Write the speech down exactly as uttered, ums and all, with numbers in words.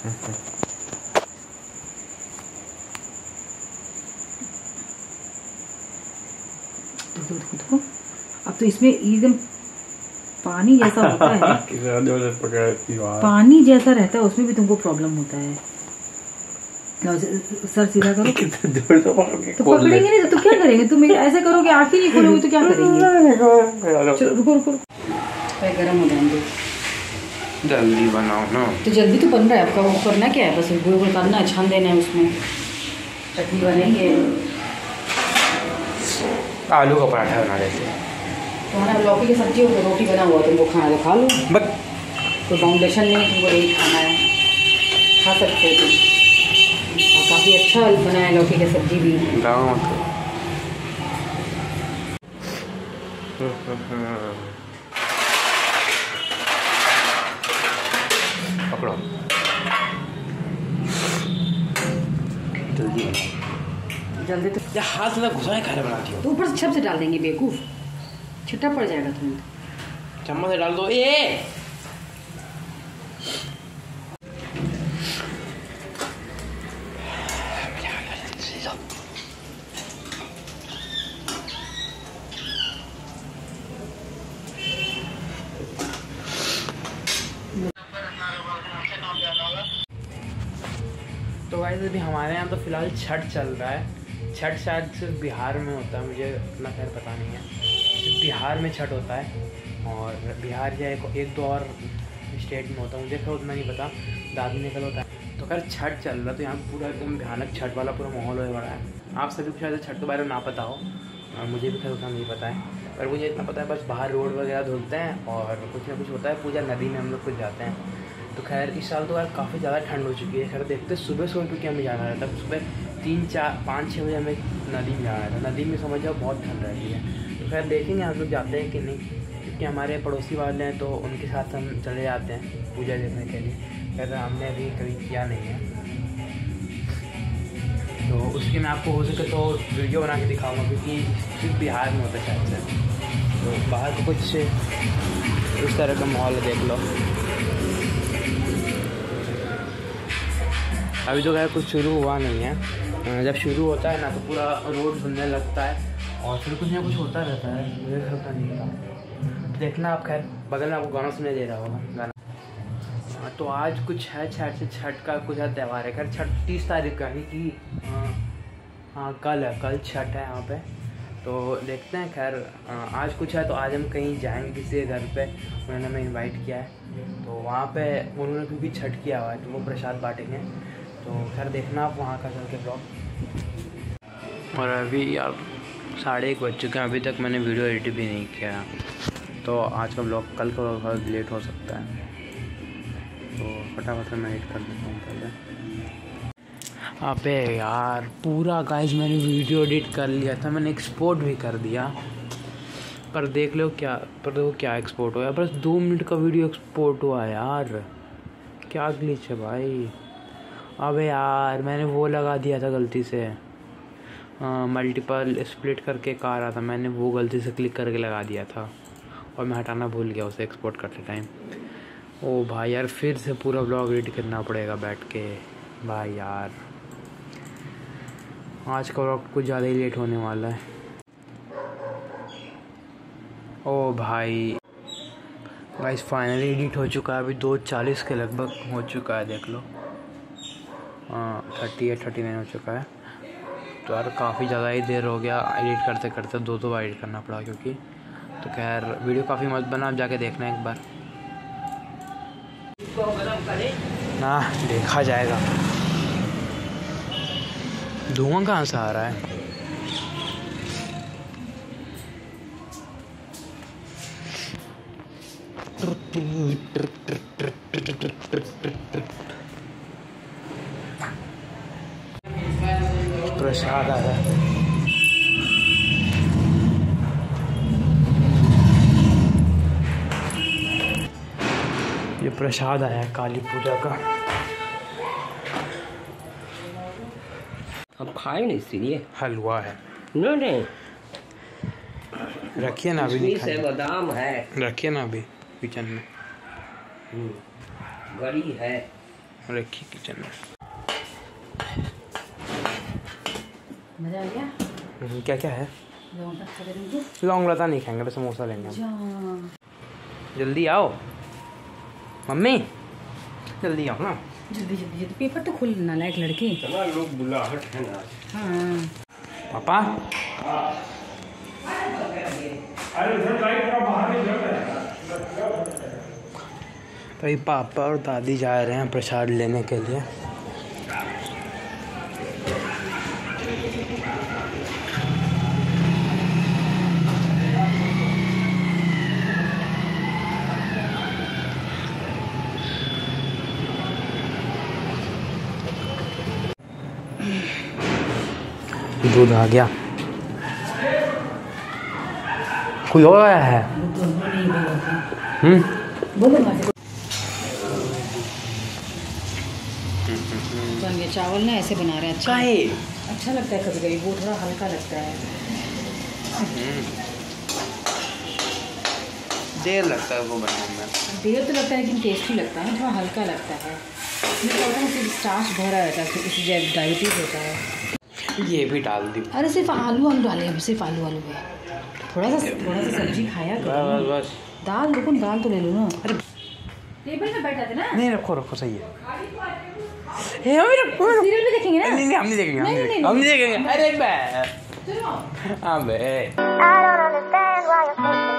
देखो अब तो इसमें एकदम पानी जैसा होता है पानी जैसा रहता है, उसमें भी तुमको प्रॉब्लम होता है। सर सीधा करो। तो पकड़ेंगे नहीं तो क्या करेंगे? तुम ऐसे करोगे, आँख ही नहीं खोलोगे तो क्या करेंगे? चलो रुको रुको, गर्म हो जाएंगे। जल्दी बनाओ ना। तो जल्दी तो बन रहा है आपका, वो करना क्या है, बस गोल गोल करना है, छान देना है, उसमें चटनी बनाएंगे। आलू का पराठा बना लेते हैं। तुम्हारा लौकी की सब्जी हो, रोटी बना हुआ, तुमको खाना तो खा लो, बट कोई फाउंडेशन नहीं, तुमको यही खाना है, खा सकते हो तुम। और काफ़ी अच्छा बनाया लौकी की सब्जी भी। पकड़ो, जल्दी बनाओ। जल्दी तो या हाथ में घुसा है, खाना बनाती हो तो ऊपर से छप से डाल देंगे, बेवकूफ़, छिट्टा पड़ जाएगा तुम्हें। चम्मच से डाल दो। ये तो गाइस अभी हमारे यहाँ तो फिलहाल छठ चल रहा है। छठ शायद सिर्फ बिहार में होता है, मुझे इतना खैर पता नहीं है, सिर्फ बिहार में छठ होता है। और बिहार या एक, एक दो और स्टेट में होता है, मुझे खैर उतना नहीं पता, दादी ने कल होता है। तो खैर छठ चल रहा है, तो यहाँ पूरा एकदम भयानक छठ वाला पूरा माहौल हो रहा है। आप सभी को शायद छठ के बारे में ना पता हो, और मुझे भी खैर उतना नहीं पता है, पर मुझे इतना पता है बस बाहर रोड वगैरह धुलते हैं और कुछ ना कुछ होता है, पूजा नदी में हम लोग कुछ जाते हैं। तो खैर इस साल तो यार काफ़ी ज़्यादा ठंड हो चुकी है। खैर देखते सुबह सुबह क्योंकि हमें जाना रहता है, सुबह तीन चार पाँच छः बजे हमें नदी में जाना रहता है। नदी में समझ जाओ बहुत ठंड रहती है। तो खैर देखेंगे हम लोग जाते हैं कि नहीं, क्योंकि हमारे पड़ोसी वाले हैं तो उनके साथ हम चले जाते हैं पूजा देखने के लिए। खैर हमने अभी कभी किया नहीं है, तो उसके मैं आपको हो सके तो वीडियो बना के दिखाऊँगा, क्योंकि सिर्फ बिहार में होता है शायद से। तो बाहर को कुछ इस तरह का माहौल देख लो। अभी तो खैर कुछ शुरू हुआ नहीं है, जब शुरू होता है ना तो पूरा रोड धुलने लगता है और फिर कुछ ना कुछ होता रहता है, मुझे होता नहीं था। देखना आप, खैर बगल में आपको गाना सुनाई दे रहा होगा गाना। तो आज कुछ है छठ से, छठ का कुछ है त्यौहार है। खैर छठ तीस तारीख का ही कि हाँ कल है, कल छठ है यहाँ पे। तो देखते हैं, खैर आज कुछ है तो आज हम कहीं जाएंगे किसी के घर पे, उन्होंने हमें इनवाइट किया है। तो वहाँ पे उन्होंने क्योंकि छठ किया हुआ है तो वो प्रसाद बांटेंगे। तो खैर देखना आप वहाँ का चल के ब्लॉग। और अभी यार साढ़े एक बज चुके हैं, अभी तक मैंने वीडियो एडिट भी नहीं किया, तो आज का ब्लॉग कल का बहुत लेट हो सकता है। तो फटाफट मैं एडिट कर देता हूँ पहले। अबे यार पूरा गाइस मैंने वीडियो एडिट कर लिया था, मैंने एक्सपोर्ट भी कर दिया, पर देख लो क्या, पर देखो क्या एक्सपोर्ट हुआ, बस दो मिनट का वीडियो एक्सपोर्ट हुआ यार, क्या ग्लिच है भाई। अबे यार मैंने वो लगा दिया था गलती से, मल्टीपल स्प्लिट करके एक आ रहा था, मैंने वो गलती से क्लिक करके लगा दिया था और मैं हटाना भूल गया उसे एक्सपोर्ट करते टाइम। ओ भाई यार फिर से पूरा ब्लॉग एडिट करना पड़ेगा बैठ के भाई यार। आज का ब्लॉग कुछ ज़्यादा ही लेट होने वाला है। ओ भाई गाइस फाइनली एडिट हो चुका है, अभी दो चालीस के लगभग हो चुका है, देख लो हाँ थर्टी एट थर्टी नाइन हो चुका है। तो यार काफ़ी ज़्यादा ही देर हो गया एडिट करते करते, दो दो बार एडिट करना पड़ा क्योंकि। तो खैर वीडियो काफ़ी मस्त बना, आप जाके देखना एक बार ना, देखा जाएगा। धुआं कहाँ से आ रहा है? प्रसाद आ रहा है। ये प्रसाद आया है काली पूजा का। अब खाए नहीं इसलिए हलवा है। नहीं नहीं रखिए ना, अभी नहीं खाए, बादाम है, रखिए ना अभी किचन में। गरी है, रखी किचन में। मजा आ गया। क्या क्या है? लौंग लता नहीं खाएंगे, बस समोसा लेंगे। जल्दी आओ मम्मी, जल्दी आओ ना। जल्दी जल्दी जल्दी, पेपर तो खुल ना लायक लड़की। लोग बुलाहट है ना। हाँ पापा भाई पापा और दादी जा रहे हैं प्रसाद लेने के लिए। दूध आ गया। कोई और आया है? हम्म बन गया। चावल ना ऐसे बना रहे हैं। अच्छा है, अच्छा लगता है कभी कभी, वो थोड़ा हल्का लगता है। देर लगता है वो बनाने में। देर तो लगता है लेकिन टेस्टी लगता है, थोड़ा हल्का लगता है। मैं कहता हूँ सिर्फ स्टार्च भरा रहता है, इससे डायबिटीज़ होता है। ये भी डाल दी। अरे सिर्फ आलू आलू डाले हैं, सिर्फ आलू आलू है। थोड़ा सा थोड़ा सा सब्जी खाया करो। बस बस दाल रुको, दाल तो ले लो ना। अरे टेबल पे बैठा थे ना। नहीं रखो रखो, सही है। ए अभी रखो, सीरियल में देखेंगे ना। नहीं नहीं हम नहीं देखेंगे, हम नहीं, नहीं नहीं, हम नहीं देखेंगे। अरे बे चलो। अबे I don't understand why you're